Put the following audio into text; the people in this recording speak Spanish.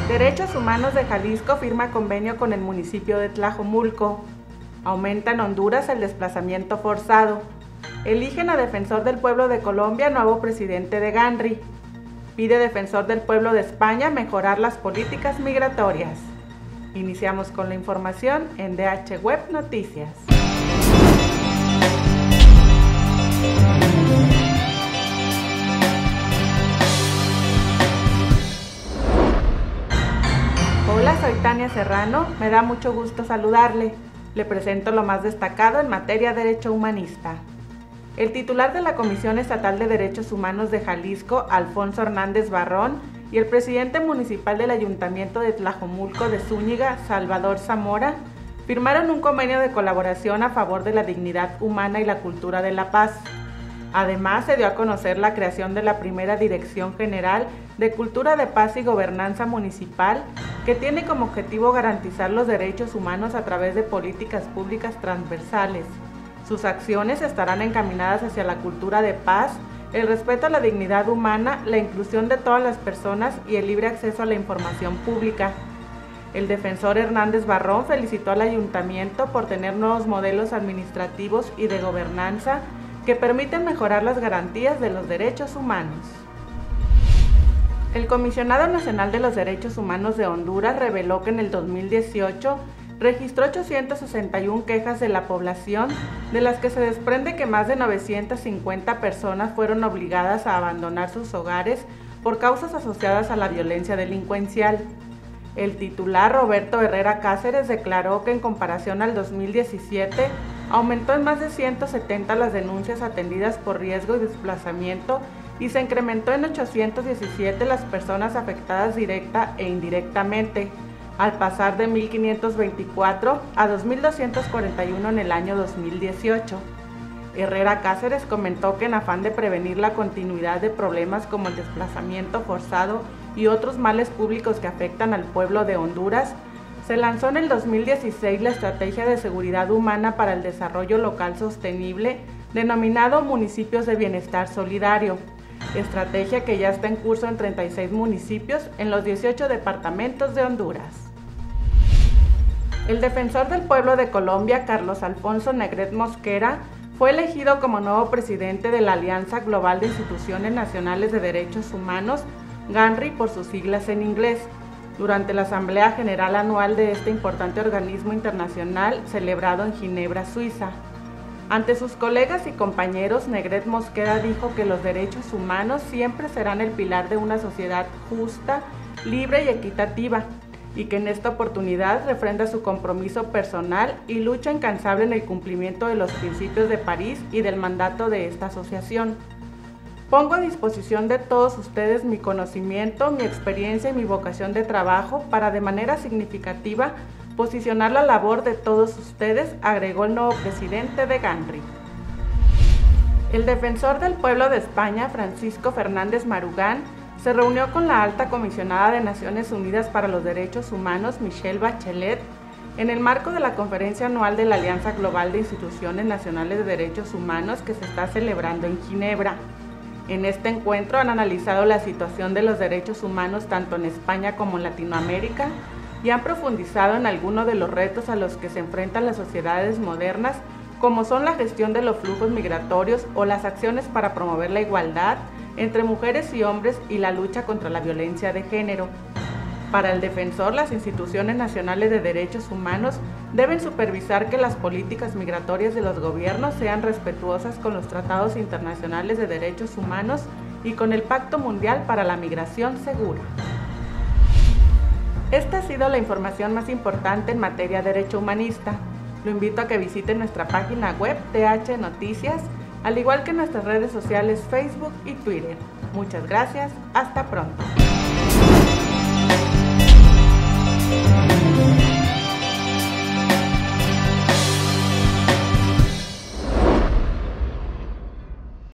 Derechos Humanos de Jalisco firma convenio con el municipio de Tlajomulco. Aumenta en Honduras el desplazamiento forzado. Eligen a Defensor del Pueblo de Colombia nuevo presidente de GANRI. Pide Defensor del Pueblo de España mejorar las políticas migratorias. Iniciamos con la información en DH Web Noticias. Hola, soy Tania Serrano, me da mucho gusto saludarle. Le presento lo más destacado en materia de derecho humanista. El titular de la Comisión Estatal de Derechos Humanos de Jalisco, Alfonso Hernández Barrón, y el presidente municipal del Ayuntamiento de Tlajomulco de Zúñiga, Salvador Zamora, firmaron un convenio de colaboración a favor de la dignidad humana y la cultura de la paz. Además, se dio a conocer la creación de la primera Dirección General de Cultura de Paz y Gobernanza Municipal, que tiene como objetivo garantizar los derechos humanos a través de políticas públicas transversales. Sus acciones estarán encaminadas hacia la cultura de paz, el respeto a la dignidad humana, la inclusión de todas las personas y el libre acceso a la información pública. El defensor Hernández Barrón felicitó al ayuntamiento por tener nuevos modelos administrativos y de gobernanza que permiten mejorar las garantías de los derechos humanos. El Comisionado Nacional de los Derechos Humanos de Honduras reveló que en el 2018 registró 861 quejas de la población, de las que se desprende que más de 950 personas fueron obligadas a abandonar sus hogares por causas asociadas a la violencia delincuencial. El titular Roberto Herrera Cáceres declaró que en comparación al 2017, aumentó en más de 170 las denuncias atendidas por riesgo y desplazamiento y se incrementó en 817 las personas afectadas directa e indirectamente, al pasar de 1.524 a 2.241 en el año 2018. Herrera Cáceres comentó que en afán de prevenir la continuidad de problemas como el desplazamiento forzado y otros males públicos que afectan al pueblo de Honduras, se lanzó en el 2016 la Estrategia de Seguridad Humana para el Desarrollo Local Sostenible, denominado Municipios de Bienestar Solidario, estrategia que ya está en curso en 36 municipios en los 18 departamentos de Honduras. El Defensor del Pueblo de Colombia, Carlos Alfonso Negret Mosquera, fue elegido como nuevo presidente de la Alianza Global de Instituciones Nacionales de Derechos Humanos, GANRI por sus siglas en inglés, durante la Asamblea General Anual de este importante organismo internacional celebrado en Ginebra, Suiza. Ante sus colegas y compañeros, Negret Mosquera dijo que los derechos humanos siempre serán el pilar de una sociedad justa, libre y equitativa, y que en esta oportunidad refrenda su compromiso personal y lucha incansable en el cumplimiento de los principios de París y del mandato de esta asociación. Pongo a disposición de todos ustedes mi conocimiento, mi experiencia y mi vocación de trabajo para de manera significativa posicionar la labor de todos ustedes, agregó el nuevo presidente de GANRI. El Defensor del Pueblo de España, Francisco Fernández Marugán, se reunió con la alta comisionada de Naciones Unidas para los Derechos Humanos, Michelle Bachelet, en el marco de la conferencia anual de la Alianza Global de Instituciones Nacionales de Derechos Humanos que se está celebrando en Ginebra. En este encuentro han analizado la situación de los derechos humanos tanto en España como en Latinoamérica y han profundizado en algunos de los retos a los que se enfrentan las sociedades modernas, como son la gestión de los flujos migratorios o las acciones para promover la igualdad entre mujeres y hombres y la lucha contra la violencia de género. Para el defensor, las instituciones nacionales de derechos humanos deben supervisar que las políticas migratorias de los gobiernos sean respetuosas con los tratados internacionales de derechos humanos y con el Pacto Mundial para la Migración Segura. Esta ha sido la información más importante en materia de derecho humanista. Lo invito a que visite nuestra página web DH Noticias, al igual que nuestras redes sociales Facebook y Twitter. Muchas gracias, hasta pronto.